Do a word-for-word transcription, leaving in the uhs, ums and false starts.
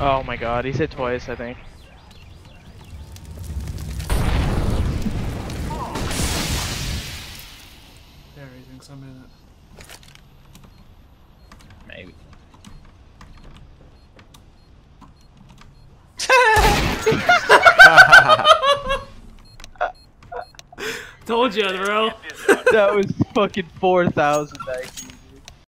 Oh my god, he's hit twice, I think. Yeah, he thinks I'm in it. Maybe. Told you, bro. That was fucking four thousand.